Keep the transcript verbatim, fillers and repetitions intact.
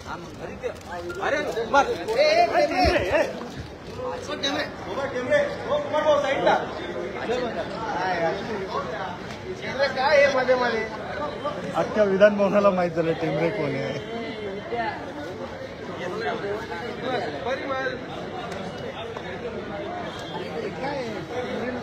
काय मध्ये मध्ये अख्ख्या विधान भवनाला माहित झालं टेंबरे कोण आहे. काय